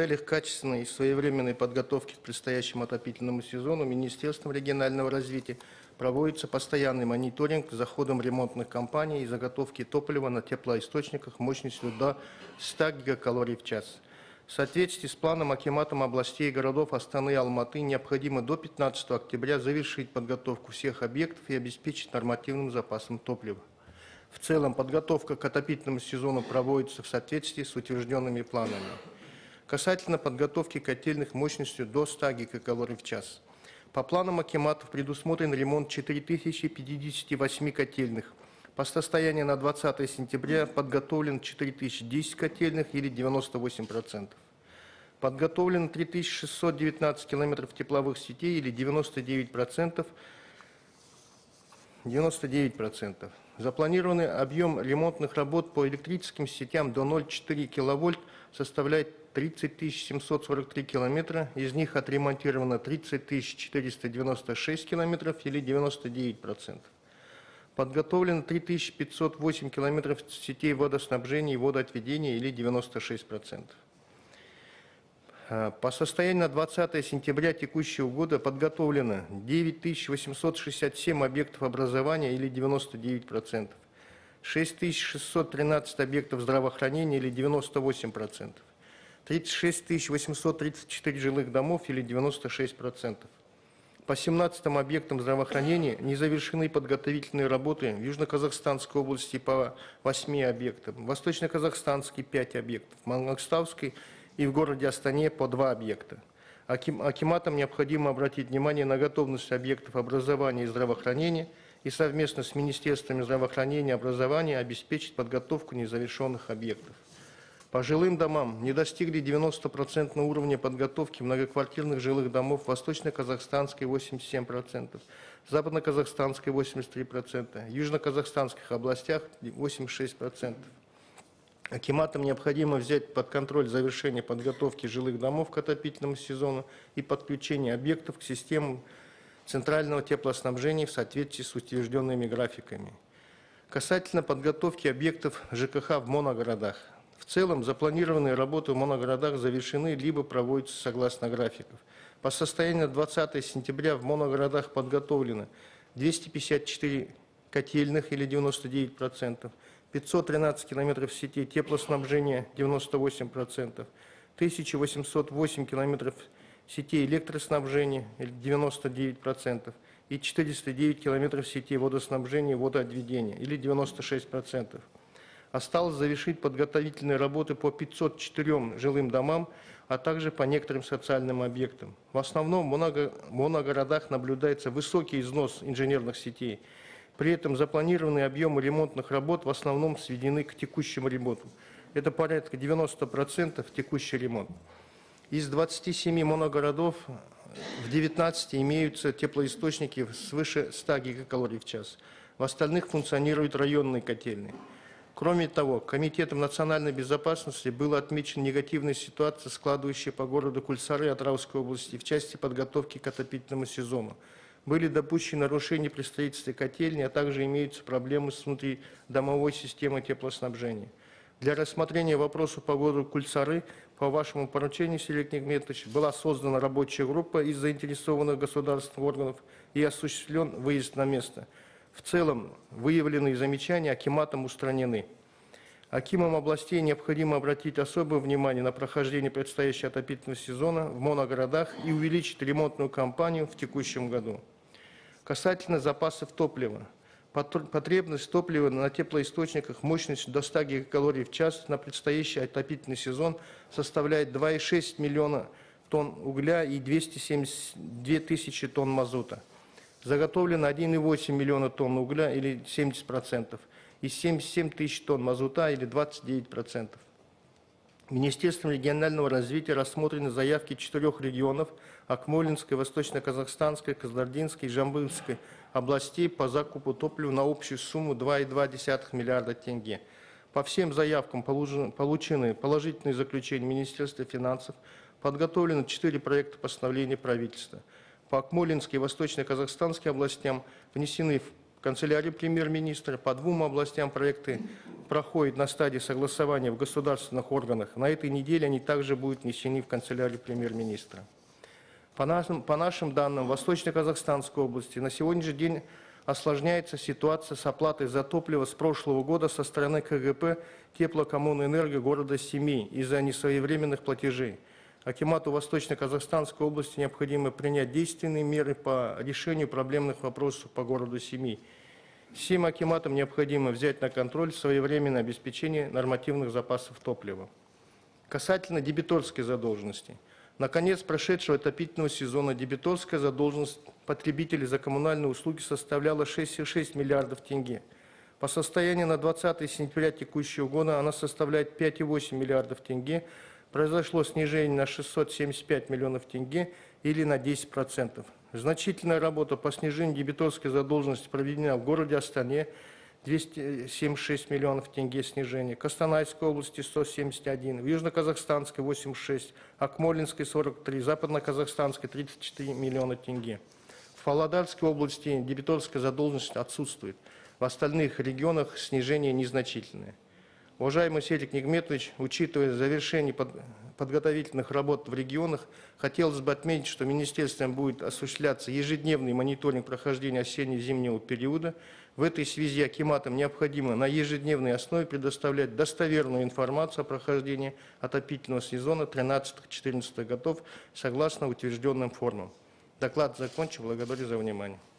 целях качественной и своевременной подготовки к предстоящему отопительному сезону Министерством регионального развития проводится постоянный мониторинг за ходом ремонтных кампаний и заготовки топлива на теплоисточниках мощностью до 100 гигакалорий в час. В соответствии с планом акиматом областей и городов Астаны и Алматы необходимо до 15 октября завершить подготовку всех объектов и обеспечить нормативным запасом топлива. В целом подготовка к отопительному сезону проводится в соответствии с утвержденными планами. Касательно подготовки котельных мощностью до 100 гигакалорий в час. По планам акиматов предусмотрен ремонт 4058 котельных. По состоянию на 20 сентября подготовлен 4010 котельных или 98%. Подготовлено 3619 километров тепловых сетей или 99%. Запланированный объем ремонтных работ по электрическим сетям до 0,4 киловольт составляет 30 743 километра, из них отремонтировано 30 496 километров или 99%. Подготовлено 3508 километров сетей водоснабжения и водоотведения или 96%. По состоянию на 20 сентября текущего года подготовлено 9867 объектов образования или 99%, 6613 объектов здравоохранения или 98%, 36 834 жилых домов или 96%. По 17 объектам здравоохранения не завершены подготовительные работы в Южно-Казахстанской области по 8 объектам, в Восточно-Казахстанской 5 объектов, в Мангостауской и в городе Астане по 2 объекта. Акиматам необходимо обратить внимание на готовность объектов образования и здравоохранения и совместно с Министерствами здравоохранения и образования обеспечить подготовку незавершенных объектов. По жилым домам не достигли 90% уровня подготовки многоквартирных жилых домов в Восточно-Казахстанской 87%, Западно-Казахстанской 83%, Южно-Казахстанских областях 86%. Акиматам необходимо взять под контроль завершение подготовки жилых домов к отопительному сезону и подключение объектов к системам центрального теплоснабжения в соответствии с утвержденными графиками. Касательно подготовки объектов ЖКХ в моногородах. В целом запланированные работы в моногородах завершены либо проводятся согласно графиков. По состоянию на 20 сентября в моногородах подготовлено 254 котельных или 99%, 513 километров сетей теплоснабжения 98%, 1808 километров сетей электроснабжения 99% и 409 километров сетей водоснабжения и водоотведения или 96%. Осталось завершить подготовительные работы по 504 жилым домам, а также по некоторым социальным объектам. В основном в моногородах наблюдается высокий износ инженерных сетей. При этом запланированные объемы ремонтных работ в основном сведены к текущему ремонту. Это порядка 90% текущий ремонт. Из 27 моногородов в 19 имеются теплоисточники свыше 100 гигакалорий в час. В остальных функционируют районные котельные. Кроме того, Комитетом национальной безопасности была отмечена негативная ситуация, складывающая по городу Кульсары Атырауской области в части подготовки к отопительному сезону. Были допущены нарушения при строительстве котельни, а также имеются проблемы с внутридомовой системой теплоснабжения. Для рассмотрения вопроса по городу Кульсары по вашему поручению, Сергей Нигметович, была создана рабочая группа из заинтересованных государственных органов и осуществлен выезд на место. В целом, выявленные замечания акиматом устранены. Акимам областей необходимо обратить особое внимание на прохождение предстоящего отопительного сезона в моногородах и увеличить ремонтную кампанию в текущем году. Касательно запасов топлива. Потребность топлива на теплоисточниках мощностью до 100 гигакалорий в час на предстоящий отопительный сезон составляет 2,6 миллиона тонн угля и 272 тысячи тонн мазута. Заготовлено 1,8 миллиона тонн угля или 70%, и 77 тысяч тонн мазута или 29%. Министерством регионального развития рассмотрены заявки 4 регионов – Акмолинской, Восточно-Казахстанской, Кызылординской и Жамбылской областей по закупу топлива на общую сумму 2,2 миллиарда тенге. По всем заявкам получены положительные заключения Министерства финансов, подготовлено 4 проекта постановления правительства. По Акмолинской и Восточно-Казахстанской областям внесены в в канцелярии премьер-министра. По 2 областям проекты проходят на стадии согласования в государственных органах. На этой неделе они также будут внесены в канцелярию премьер-министра. По нашим данным, в Восточно-Казахстанской области на сегодняшний день осложняется ситуация с оплатой за топливо с прошлого года со стороны КГП «Теплокоммунэнерго» города Семей из-за несвоевременных платежей. Акимату Восточно-Казахстанской области необходимо принять действенные меры по решению проблемных вопросов по городу Семей. Всем акиматам необходимо взять на контроль своевременное обеспечение нормативных запасов топлива. Касательно дебиторской задолженности. Наконец прошедшего отопительного сезона дебиторская задолженность потребителей за коммунальные услуги составляла 6,6 миллиардов тенге. По состоянию на 20 сентября текущего года она составляет 5,8 миллиардов тенге. Произошло снижение на 675 миллионов тенге или на 10%. Значительная работа по снижению дебиторской задолженности проведена в городе Астане, 276 миллионов тенге снижения, Костанайской области 171, в Южно-Казахстанской 86, Акмолинской 43, Западно-Казахстанской 34 миллиона тенге. В Павлодарской области дебиторская задолженность отсутствует. В остальных регионах снижение незначительное. Уважаемый Серик Нигметович, учитывая завершение подготовительных работ в регионах, хотелось бы отметить, что министерством будет осуществляться ежедневный мониторинг прохождения осенне-зимнего периода. В этой связи акиматам необходимо на ежедневной основе предоставлять достоверную информацию о прохождении отопительного сезона 13-14 годов согласно утвержденным формам. Доклад закончен. Благодарю за внимание.